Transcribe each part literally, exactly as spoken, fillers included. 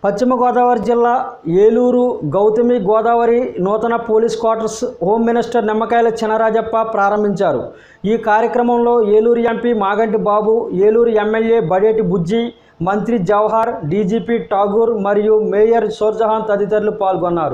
పశ్చిమ గోదావరి జిల్లా ఏలూరు గౌతమి గోదావరి నూతన police quarters home minister Nimmakayala Chinarajappa ప్రారంభించారు. ఈ కార్యక్రమంలో ఏలూరు ఎంపీ మాగంటి బాబు, ఏలూరు ఎమ్మెల్యే బడేటి బుజ్జి, మంత్రి జవహర్, డీజీపీ ఠాగూర్ మరియు మేయర్ షోర్జహాన్ తదితరులు పాల్గొన్నారు.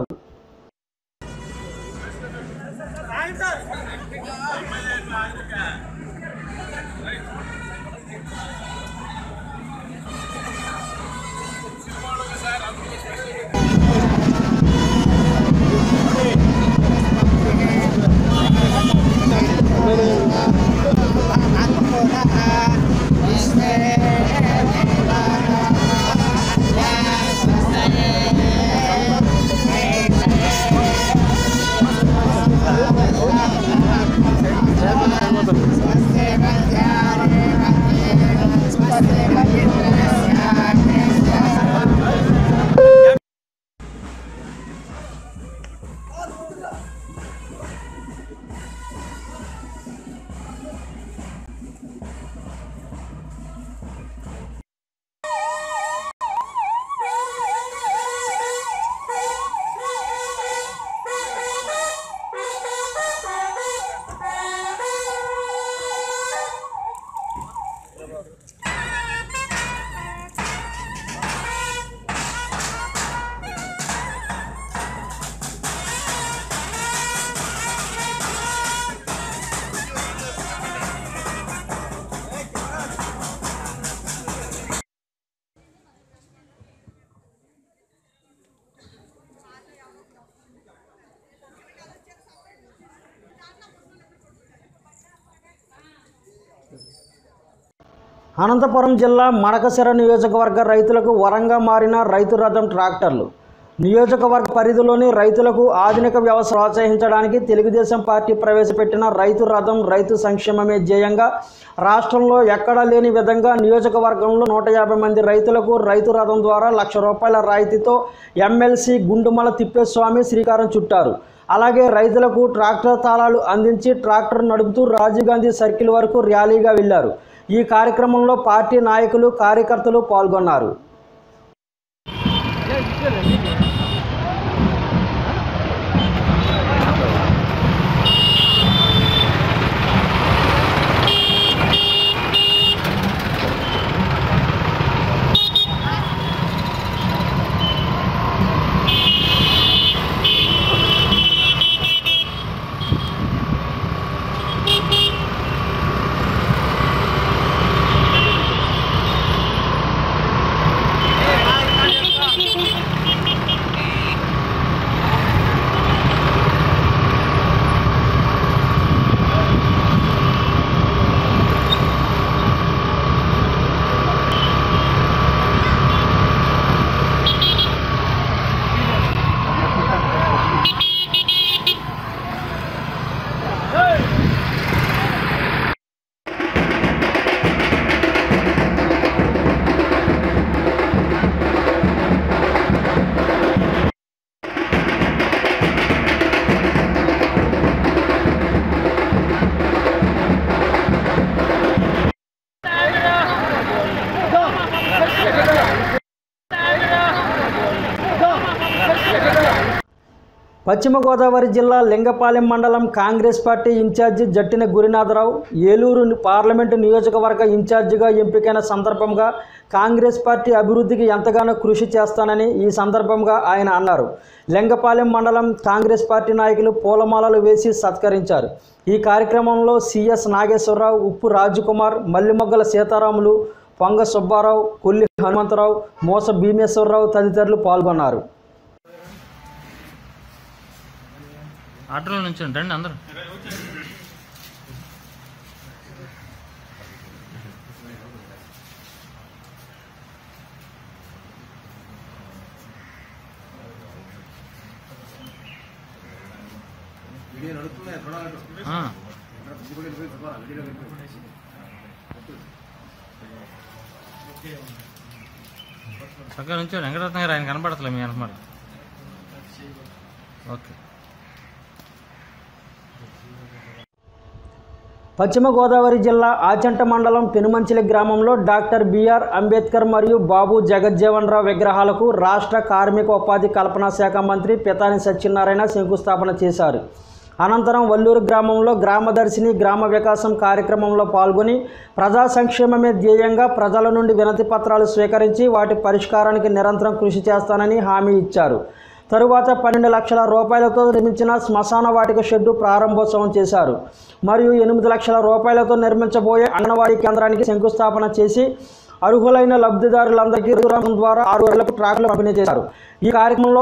అనంతపురం జిల్లా మడకశిర నియోజకవర్గ రైతులకు వరంగా మారిన రైతు రథం ట్రాక్టర్లు. నియోజకవర్గ పరిధిలోని రైతులకు ఆధునిక వ్యవస్థ ప్రోత్సహించడానికి తెలుగుదేశం పార్టీ ప్రవేశపెట్టిన రైతు రథం రైతు సంక్షేమమే ధ్యేయంగా రాష్ట్రంలో ఎక్కడా లేని విధంగా నియోజకవర్గంలో నూట యాభై మంది రైతులకు రైతు రథం ద్వారా లక్ష రూపాయల రాయితీతో ఎమ్మెల్సీ గుండుమల తిప్పేస్వామి శ్రీకారం చుట్టారు. అలాగే రైతులకు ట్రాక్టర్ తాళాలు అందించి ట్రాక్టర్ నడుపుతూ రాజీవ్ గాంధీ సర్కిల్ వరకు ర్యాలీగా వెళ్లారు. ఈ కార్యక్రమంలో పార్టీ నాయకులు, కార్యకర్తలు పాల్గొన్నారు. పశ్చిమ గోదావరి జిల్లా లింగపాలెం మండలం Congress party incharge Jattina Gurunatharao Eluru parliament నియోజకవర్గ ఇన్ఛార్జిగా ఎంపికైన సందర్భంగా కాంగ్రెస్ పార్టీ అభివృద్ధికి ఎంతగానో కృషి చేస్తానని ఈ సందర్భంగా ఆయన అన్నారు. లింగపాలెం మండలం కాంగ్రెస్ పార్టీ నాయకులు పూలమాలలు వేసి సత్కరించారు. ఈ కార్యక్రమంలో సిఎస్ నాగేశ్వరరావు, ఉప్పు రాజకుమార్, మల్లిమొగ్గల సీతారాములు, పొంగ సుబ్బారావు, కొల్లి హనుమంతరావు, మోస భీమేశ్వరరావు తదితరులు పాల్గొన్నారు. ఆటోలో నుంచి రండి అందరూ. చక్కగా నుంచి వెంకటరత్న గారు ఆయన కనపడతలే మీ అనమాట. ఓకే. పశ్చిమ గోదావరి జిల్లా ఆచంట మండలం పెనుమంచిలి గ్రామంలో డాక్టర్ బిఆర్ అంబేద్కర్ మరియు బాబు జగజ్జీవన్ రావు విగ్రహాలకు రాష్ట్ర కార్మిక ఉపాధి కల్పనా శాఖ మంత్రి పితాని సత్యనారాయణ శంకుస్థాపన చేశారు. అనంతరం వల్లూరు గ్రామంలో గ్రామదర్శిని గ్రామ వికాసం కార్యక్రమంలో పాల్గొని ప్రజా సంక్షేమమే ధ్యేయంగా ప్రజల నుండి వినతి పత్రాలు స్వీకరించి వాటి పరిష్కారానికి నిరంతరం కృషి చేస్తానని హామీ ఇచ్చారు. తరువాత పన్నెండు లక్షల రూపాయలతో నిర్మించిన శ్మశాన వాటిక షెడ్డు ప్రారంభోత్సవం చేశారు. మరియు ఎనిమిది లక్షల రూపాయలతో నిర్మించబోయే అంగన్వాడీ కేంద్రానికి శంకుస్థాపన చేసి అర్హులైన లబ్ధిదారులందరికీ రుణం ద్వారా ఆరు వేలకు ట్రాక్టర్లు పంపిణీ చేశారు. ఈ కార్యక్రమంలో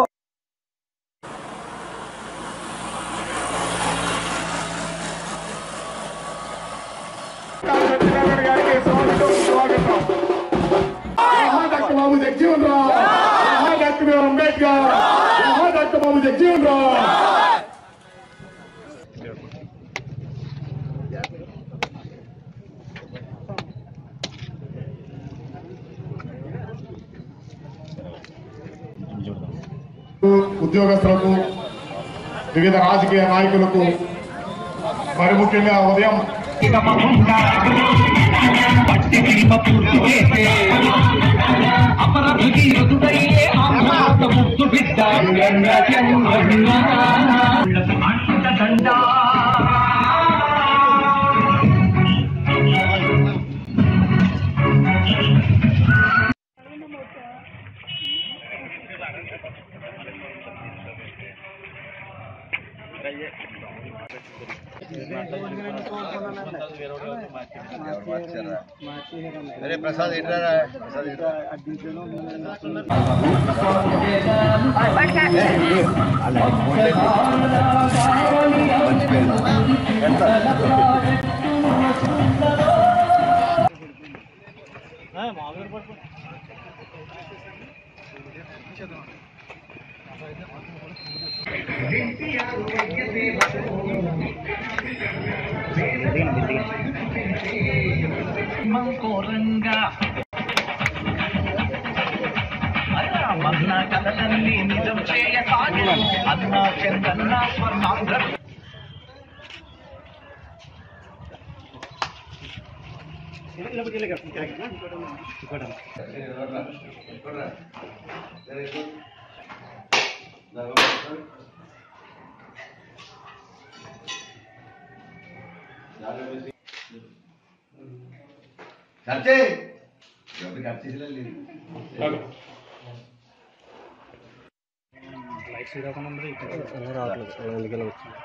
ఉద్యోగస్తులకు వివిధ రాజకీయ నాయకులకు మరి ముఖ్యంగా ఉదయం मेरे प्रसाद इधर प्रसाद इधर మంకోరంగా మన్న కథలన్నీ నిజం చేయసాగి అన్నా చందన్న స్వర్ణాంధ్ర करते जब करते चले ले लाइट सीधा कौन नंबर है रात लग निकल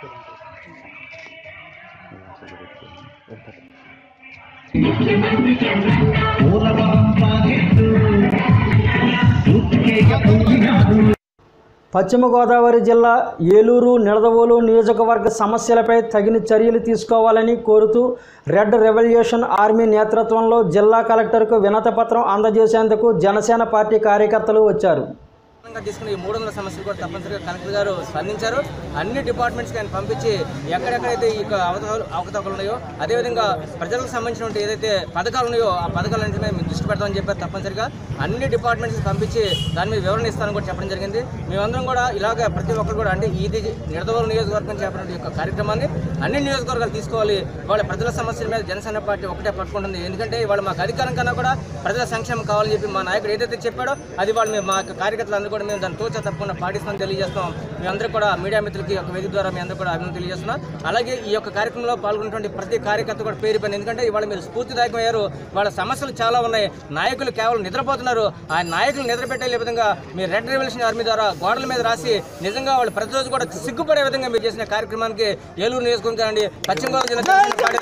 పశ్చిమ గోదావరి జిల్లా ఏలూరు నిడదవోలు నియోజకవర్గ సమస్యలపై తగిన చర్యలు తీసుకోవాలని కోరుతూ రెడ్ రెవల్యూషన్ ఆర్మీ నేతృత్వంలో జిల్లా కలెక్టర్కు వినతిపత్రం అందజేసేందుకు జనసేన పార్టీ కార్యకర్తలు వచ్చారు. తీసుకున్న ఈ మూడు వందల సమస్యలు కూడా తప్పనిసరిగా కలెక్టర్ గారు స్పందించారు. అన్ని డిపార్ట్మెంట్స్కి ఆయన పంపించి ఎక్కడెక్కడైతే ఈ అవతలు అవకతవకలు ఉన్నాయో అదేవిధంగా ప్రజలకు సంబంధించిన ఏదైతే పథకాలు ఉన్నాయో ఆ పథకాలన్నింటినీ మేము దృష్టి పెడతామని చెప్పారు. తప్పనిసరిగా అన్ని డిపార్ట్మెంట్స్కి పంపించి దాని మీద వివరణ ఇస్తానని కూడా చెప్పడం జరిగింది. మేమందరం కూడా ఇలాగ ప్రతి ఒక్కరు కూడా అంటే ఇది నిడదవోలు నియోజకవర్గం చేపట్టిన యొక్క కార్యక్రమాన్ని అన్ని నియోజకవర్గాలు తీసుకోవాలి. వాళ్ళ ప్రజల సమస్యల మీద జనసేన పార్టీ ఒకటే పట్టుకుంటుంది. ఎందుకంటే వాళ్ళు మాకు అధికారం కన్నా కూడా ప్రజల సంక్షేమం కావాలని చెప్పి మా నాయకుడు ఏదైతే చెప్పాడో అది వాళ్ళు మేము మా కార్యకర్తలు అందరూ కూడా మేము దాన్ని తోచ తప్పకుండా పాటిస్తామని తెలియజేస్తాం. మీ అందరూ కూడా మీడియా మిత్రులకి ఒక వేదిక ద్వారా మీ అందరూ కూడా అభినందన తెలియజేస్తున్నాం. అలాగే ఈ యొక్క కార్యక్రమంలో పాల్గొన్నటువంటి ప్రతి కార్యకర్త కూడా పేరు పైన ఎందుకంటే ఇవాళ మీరు స్ఫూర్తిదాయకం అయ్యారు. వాళ్ళ సమస్యలు చాలా ఉన్నాయి. నాయకులు కేవలం నిద్రపోతున్నారు. ఆ నాయకులు నిద్రపెట్టే విధంగా మీ రెడ్ రెవల్యూషన్ ఆర్మీ ద్వారా గోడల మీద రాసి నిజంగా వాళ్ళు ప్రతిరోజు కూడా సిగ్గుపడే విధంగా మీరు చేసిన కార్యక్రమానికి ఏలూరు నియోజకవర్గాన్ని పశ్చిమ గోదావరి జిల్లా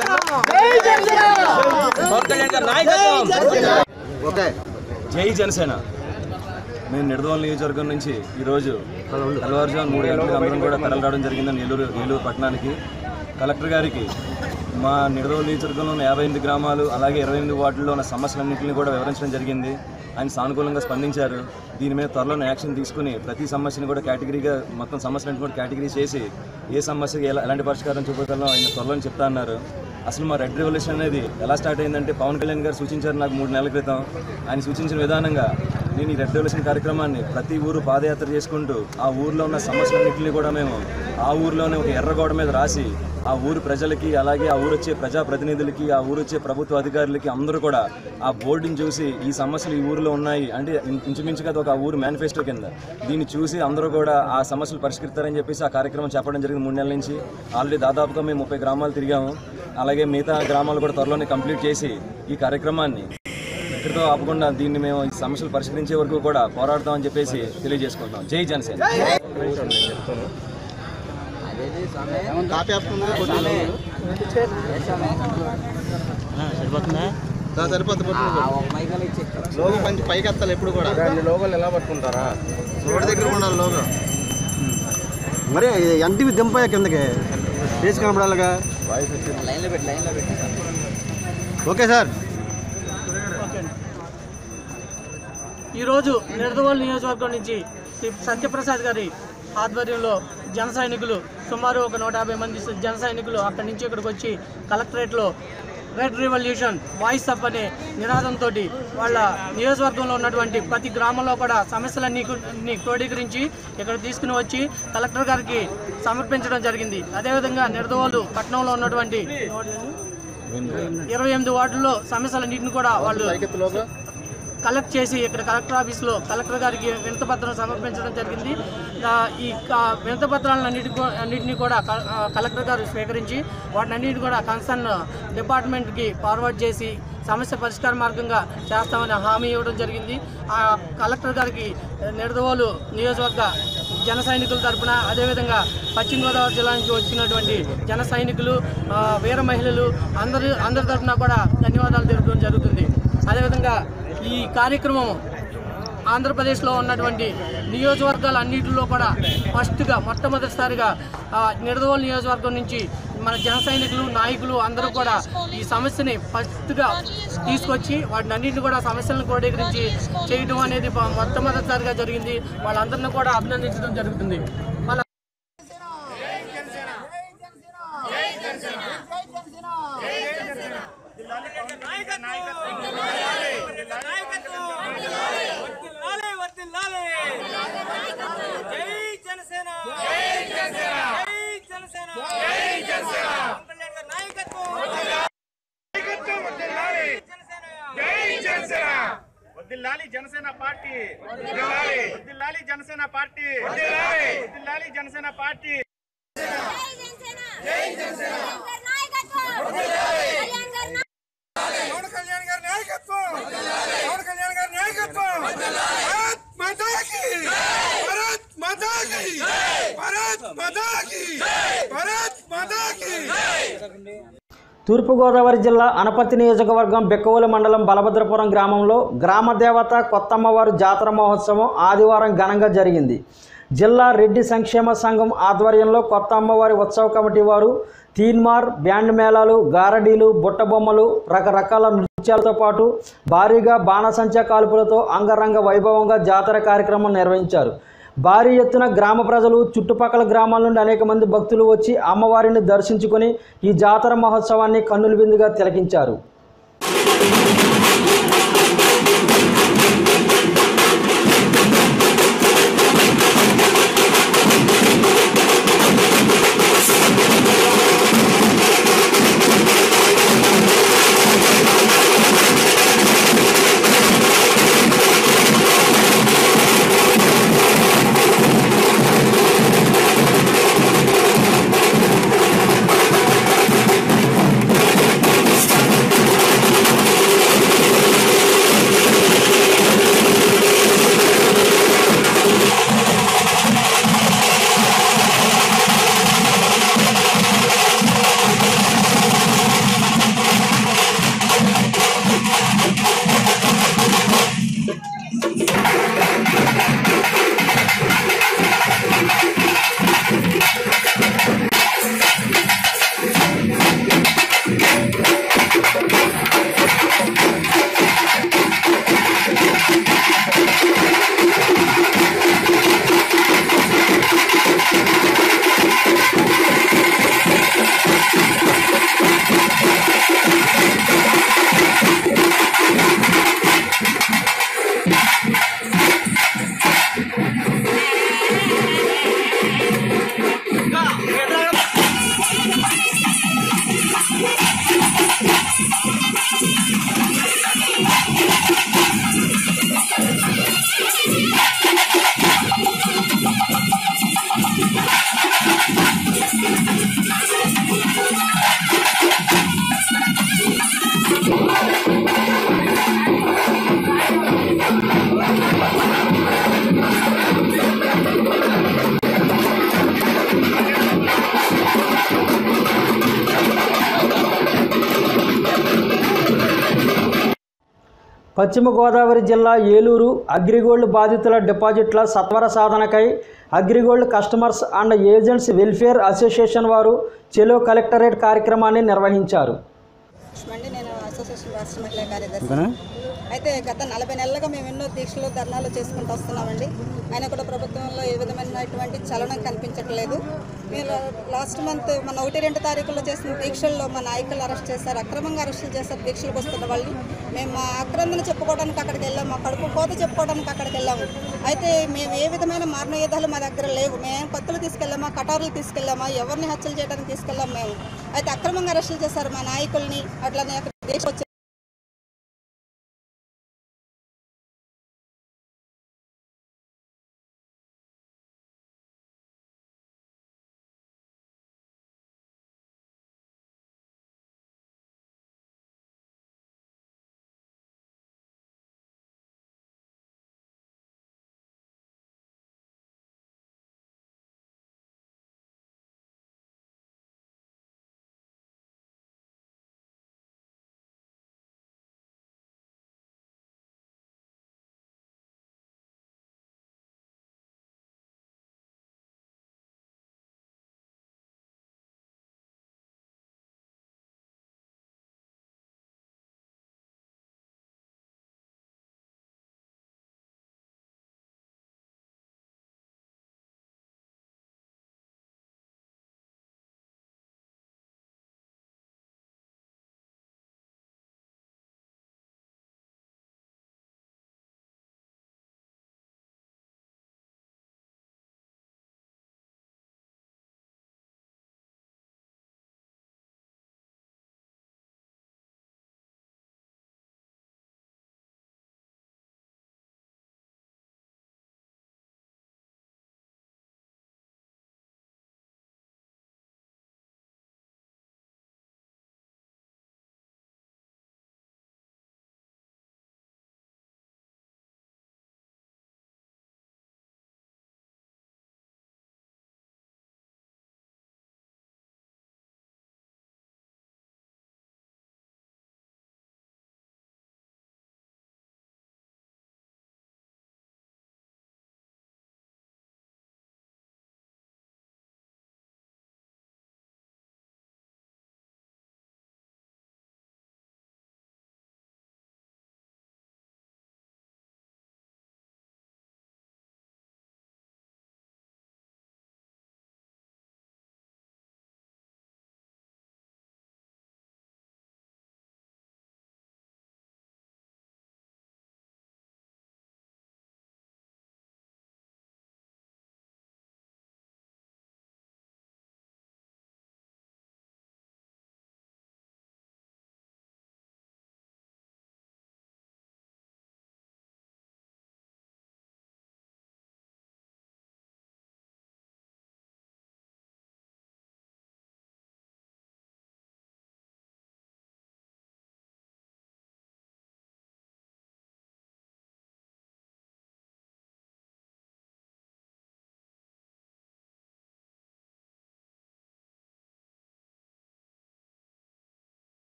పవన్ కళ్యాణ్ గారి నాయకత్వం. జై జనసేన. మేము నిడదవోలు నియోజకవర్గం నుంచి ఈరోజు తెల్లవారుజాము మూడు గంటలకు అందరం కూడా తరలి రావడం జరిగిందని ఏలూరు ఏలూరు పట్టణానికి. కలెక్టర్ గారికి మా నిడదవోలు నియోజకవర్గంలో ఉన్న యాభై ఎనిమిది గ్రామాలు అలాగే ఇరవై ఎనిమిది వార్డుల్లో ఉన్న సమస్యలన్నింటినీ కూడా వివరించడం జరిగింది. ఆయన సానుకూలంగా స్పందించారు. దీని మీద త్వరలోనే యాక్షన్ తీసుకుని ప్రతి సమస్యను కూడా కేటగిరీగా మొత్తం సమస్యలను కూడా కేటగిరీ చేసి ఏ సమస్యకి ఎలా ఎలాంటి పరిష్కారం చూపగలనో ఆయన త్వరలోనే చెప్తా అన్నారు. అసలు మా రెడ్ రెవల్యూషన్ అనేది ఎలా స్టార్ట్ అయిందంటే పవన్ కళ్యాణ్ గారు సూచించారు నాకు మూడు నెలల క్రితం. ఆయన సూచించిన విధానంగా నేను ఈ రెడ్ రెవల్యూషన్ కార్యక్రమాన్ని ప్రతి ఊరు పాదయాత్ర చేసుకుంటూ ఆ ఊర్లో ఉన్న సమస్యలన్నింటినీ కూడా మేము ఆ ఊర్లోనే ఒక ఎర్రగోడ మీద రాసి ఆ ఊరు ప్రజలకి అలాగే ఆ ఊరు వచ్చే ప్రజాప్రతినిధులకి ఆ ఊరు వచ్చే ప్రభుత్వ అధికారులకి అందరూ కూడా ఆ బోర్డుని చూసి ఈ సమస్యలు ఈ ఊరిలో ఉన్నాయి అంటే ఇంచుమించుగా ఒక ఊరు మేనిఫెస్టో కింద దీన్ని చూసి అందరూ కూడా ఆ సమస్యలు పరిష్కరిస్తారని చెప్పేసి ఆ కార్యక్రమం చెప్పడం జరిగింది. మూడు నెలల నుంచి ఆల్రెడీ దాదాపుగా మేము ముప్పై గ్రామాలు తిరిగాము. అలాగే మిగతా గ్రామాలు కూడా త్వరలోనే కంప్లీట్ చేసి ఈ కార్యక్రమాన్ని ఇక్కడితో ఆపకుండా దీన్ని మేము ఈ సమస్యలు పరిష్కరించే వరకు కూడా పోరాడతామని చెప్పేసి తెలియజేసుకుంటాం. జై జనసేన. లోగో మంచి పైకి ఎత్తాలి ఎప్పుడు కూడా. లోగోలు ఎలా పట్టుకుంటారా? రోడ్డు దగ్గర ఉండాలి లోగో. మరి ఎన్టీవీ దింపాయా కిందకి వేసి కనపడాలిగా. Okay sir. ఈరోజు నిడదవోలు నియోజకవర్గం నుంచి శ్రీ సత్యప్రసాద్ గారి ఆధ్వర్యంలో జన సైనికులు సుమారు ఒక నూట యాభై మంది జన సైనికులు అక్కడి నుంచి ఇక్కడికి వచ్చి కలెక్టరేట్లో రెడ్ రివల్యూషన్ వాయిస్ అప్ అనే నినాదంతో వాళ్ళ నియోజకవర్గంలో ఉన్నటువంటి ప్రతి గ్రామంలో కూడా సమస్యలన్నీ క్రోడీకరించి ఇక్కడ తీసుకుని వచ్చి కలెక్టర్ గారికి సమర్పించడం జరిగింది. అదేవిధంగా నిడదవోలు పట్టణంలో ఉన్నటువంటి ఇరవై ఎనిమిది వార్డుల్లో సమస్యలన్నింటిని కూడా వాళ్ళు కలెక్ట్ చేసి ఇక్కడ కలెక్టర్ ఆఫీస్లో కలెక్టర్ గారికి వినతిపత్రం సమర్పించడం జరిగింది. ఈ వినతిపత్రాలన్నిటి అన్నింటినీ కూడా కలెక్టర్ గారు స్వీకరించి వాటిని అన్నింటినీ కూడా కన్సర్న్ డిపార్ట్మెంట్కి ఫార్వర్డ్ చేసి సమస్య పరిష్కార మార్గంగా చేస్తామని హామీ ఇవ్వడం జరిగింది. ఆ కలెక్టర్ గారికి నిడదవోలు నియోజకవర్గ జన సైనికుల తరఫున అదేవిధంగా పశ్చిమ గోదావరి జిల్లా నుంచి వచ్చినటువంటి జన సైనికులు వీర మహిళలు అందరి అందరి తరఫున కూడా ధన్యవాదాలు తెలుపడం జరుగుతుంది. అదేవిధంగా ఈ కార్యక్రమం ఆంధ్రప్రదేశ్లో ఉన్నటువంటి నియోజకవర్గాలు అన్నింటిలో కూడా ఫస్ట్గా మొట్టమొదటిసారిగా నిడదవోలు నియోజకవర్గం నుంచి మన జన సైనికులు నాయకులు అందరూ కూడా ఈ సమస్యని ఫస్ట్గా తీసుకొచ్చి వాటిని అన్నింటిని కూడా సమస్యలను క్రోడీకరించి చేయడం అనేది మొట్టమొదటిసారిగా జరిగింది. వాళ్ళందరినీ కూడా అభినందించడం జరుగుతుంది. వాళ్ళ వదిల్లాలి జనసేన పార్టీ, వదిల్లాలి జనసేన పార్టీ, వదిల్లాలి జనసేన పార్టీ. పవన్ కళ్యాణ్ గారి నాయకత్వం, పవన్ కళ్యాణ్ గారి నాయకత్వం. భారత్ మాతాకి, భారత్ మాతాకి, భారత్ మాతాకి, భారత్ మాతాకి. తూర్పుగోదావరి జిల్లా అనపర్తి నియోజకవర్గం బెక్కవోలు మండలం బలభద్రపురం గ్రామంలో గ్రామ దేవత కొత్తమ్మవారి జాతర మహోత్సవం ఆదివారం ఘనంగా జరిగింది. జిల్లా రెడ్డి సంక్షేమ సంఘం ఆధ్వర్యంలో కొత్త అమ్మవారి ఉత్సవ కమిటీ వారు తీన్మార్, బ్యాండ్ మేళాలు, గారడీలు, బుట్టబొమ్మలు, రకరకాల నృత్యాలతో పాటు భారీగా బాణసంచా కాల్పులతో అంగరంగ వైభవంగా జాతర కార్యక్రమం నిర్వహించారు. భారీ ఎత్తున గ్రామ ప్రజలు, చుట్టుపక్కల గ్రామాల నుండి అనేక మంది భక్తులు వచ్చి అమ్మవారిని దర్శించుకొని ఈ జాతర మహోత్సవాన్ని కన్నుల విందుగా తిలకించారు. పశ్చిమ గోదావరి జిల్లా ఏలూరు అగ్రిగోల్డ్ బాధితుల డిపాజిట్ల సత్వర సాధనకై AgriGold customers and agents welfare association వారు చెలో కలెక్టరేట్ కార్యక్రమాన్ని నిర్వహించారు. నేను అసోసియేషన్ రాష్ట్ర మహిళా కార్యదర్శి. అయితే గత నలభై నెలలుగా మేము ఎన్నో దీక్షలు ధర్నాలు చేసుకుంటూ వస్తున్నామండి. అయినా కూడా ప్రభుత్వంలో ఏ విధమైనటువంటి చలనం కనిపించట్లేదు. మీరు లాస్ట్ మంత్ మన ఒకటి రెండు తారీఖుల్లో చేసిన దీక్షల్లో మా నాయకులు అరెస్ట్ చేశారు, అక్రమంగా అరెస్టులు చేశారు. దీక్షలకు వస్తున్న వాళ్ళని మేము మా ఆక్రందన చెప్పుకోవడానికి అక్కడికి వెళ్ళాము, మా కడుపు కోత చెప్పుకోవడానికి అక్కడికి వెళ్ళాము. అయితే మేము ఏ విధమైన మారణయుధాలు మా దగ్గర లేవు. మేము కత్తులు తీసుకెళ్ళామా, కటారులు తీసుకెళ్ళామా, ఎవరిని హత్యలు చేయడానికి తీసుకెళ్ళాము మేము. అయితే అక్రమంగా అరెస్టులు చేశారు మా నాయకుల్ని. అట్లనే దీక్ష వచ్చి